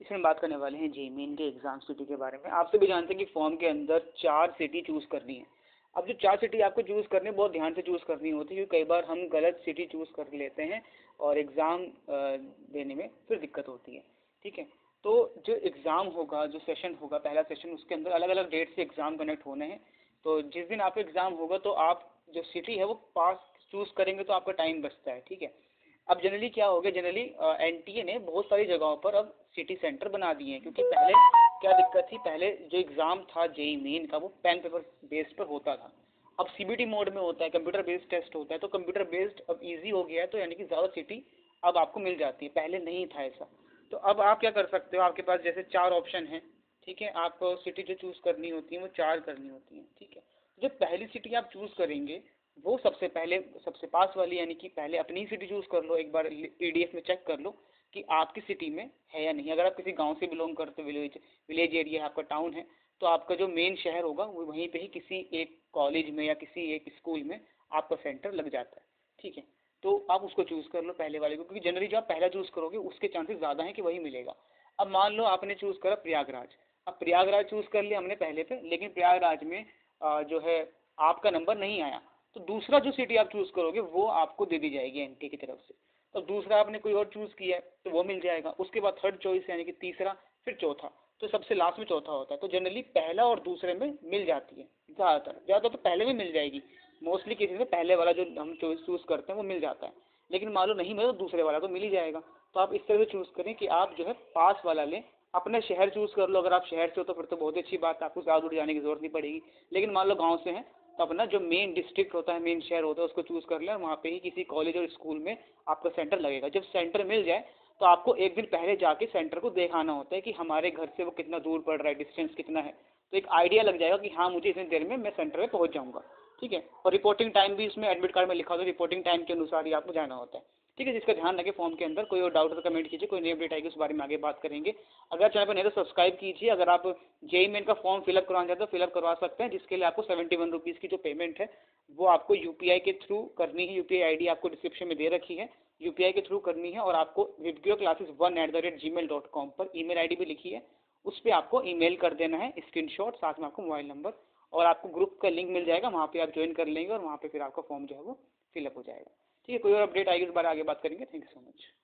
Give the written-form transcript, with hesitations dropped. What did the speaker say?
इसमें बात करने वाले हैं जेईई मेन के एग्जाम सिटी के बारे में। आप सभी जानते हैं कि फॉर्म के अंदर 4 सिटी चूज़ करनी है। अब जो 4 सिटी आपको चूज़ करनी है बहुत ध्यान से चूज़ करनी होती है, क्योंकि कई बार हम गलत सिटी चूज़ कर लेते हैं और एग्ज़ाम देने में फिर दिक्कत होती है। ठीक है, तो जो एग्ज़ाम होगा, जो सेशन होगा, पहला सेशन, उसके अंदर अलग अलग डेट से एग्ज़ाम कंडक्ट होने हैं। तो जिस दिन आपका एग्ज़ाम होगा तो आप जो सिटी है वो पास चूज़ करेंगे तो आपका टाइम बचता है। ठीक है, अब जनरली क्या हो गया, जनरली एनटीए ने बहुत सारी जगहों पर अब सिटी सेंटर बना दिए हैं, क्योंकि पहले क्या दिक्कत थी, पहले जो एग्ज़ाम था जेईई मेन का वो पेन पेपर बेस्ड पर होता था। अब सीबीटी मोड में होता है, कंप्यूटर बेस्ड टेस्ट होता है, तो कंप्यूटर बेस्ड अब इजी हो गया है, तो यानी कि ज़्यादा सिटी अब आपको मिल जाती है, पहले नहीं था ऐसा। तो अब आप क्या कर सकते हो, आपके पास जैसे 4 ऑप्शन हैं। ठीक है, आपको सिटी जो चूज़ करनी होती है वो 4 करनी होती है। ठीक है, जो पहली सिटी आप चूज़ करेंगे वो सबसे पहले सबसे पास वाली, यानी कि पहले अपनी ही सिटी चूज़ कर लो, एक बार पीडीएफ में चेक कर लो कि आपकी सिटी में है या नहीं। अगर आप किसी गांव से बिलोंग करते हो, विलेज एरिया है आपका, टाउन है, तो आपका जो मेन शहर होगा वो वहीं पे ही किसी एक कॉलेज में या किसी एक स्कूल में आपका सेंटर लग जाता है। ठीक है, तो आप उसको चूज़ कर लो पहले वाले को, क्योंकि जनरली जो आप पहला चूज़ करोगे उसके चांसेस ज़्यादा हैं कि वही मिलेगा। अब मान लो आपने चूज़ करा प्रयागराज। अब प्रयागराज चूज़ कर लिया हमने पहले पे, लेकिन प्रयागराज में जो है आपका नंबर नहीं आया, तो दूसरा जो सिटी आप चूज़ करोगे वो आपको दे दी जाएगी एनटी की तरफ से। तो दूसरा आपने कोई और चूज़ किया है तो वो मिल जाएगा, उसके बाद थर्ड चॉइस यानी कि तीसरा, फिर चौथा, तो सबसे लास्ट में चौथा होता है। तो जनरली पहला और दूसरे में मिल जाती है, ज़्यादातर तो पहले में मिल जाएगी। मोस्टली केसेस में पहले वाला जो हम चूज़ करते हैं वो मिल जाता है, लेकिन मान लो नहीं मिले तो दूसरे वाला तो मिल ही जाएगा। तो आप इस तरह से चूज़ करें कि आप जो है पास वाला लें। अपने शहर चूज़ कर लो, अगर आप शहर से हो तो फिर तो बहुत अच्छी बात है, आपको ज़्यादा दूर जाने की जरूरत नहीं पड़ेगी। लेकिन मान लो गाँव से हैं तो अपना जो मेन डिस्ट्रिक्ट होता है, मेन शहर होता है, उसको चूज़ कर लें और वहाँ पे ही किसी कॉलेज और स्कूल में आपका सेंटर लगेगा। जब सेंटर मिल जाए तो आपको एक दिन पहले जाके सेंटर को दिखाना होता है कि हमारे घर से वो कितना दूर पड़ रहा है, डिस्टेंस कितना है। तो एक आइडिया लग जाएगा कि हाँ मुझे इतनी देर में मैं सेंटर में पहुँच जाऊँगा। ठीक है, और रिपोर्टिंग टाइम भी इसमें एडमिट कार्ड में लिखा होता है, रिपोर्टिंग टाइम के अनुसार ही आपको जाना होता है। ठीक है, जिसका ध्यान रखें फॉर्म के अंदर। कोई और डाउट तो कमेंट कीजिए, कोई नई अपडेट आएगी उस बारे में आगे बात करेंगे। अगर चैनल पर नहीं तो सब्सक्राइब कीजिए। अगर आप जेईई मेन का फॉर्म फिलअप करवाना चाहते हो फिलअप करवा सकते हैं, जिसके लिए आपको 71 रुपीज़ की जो पेमेंट है वो आपको यूपीआई के थ्रू करनी है। यूपीआई आईडी आपको डिस्क्रिप्शन में दे रखी है, यूपीआई के थ्रू करनी है। और आपको vidclasses1@gmail.com पर ईमेल आईडी भी लिखी है, उस पर आपको ईमेल कर देना है स्क्रीनशॉट, साथ में आपको मोबाइल नंबर, और आपको ग्रुप का लिंक मिल जाएगा, वहाँ पे आप ज्वाइन कर लेंगे और वहाँ पे फिर आपका फॉर्म जो है वो फिलअप हो जाएगा। ठीक है, कोई और अपडेट आएगी इस बारे आगे बात करेंगे। Thank you so much.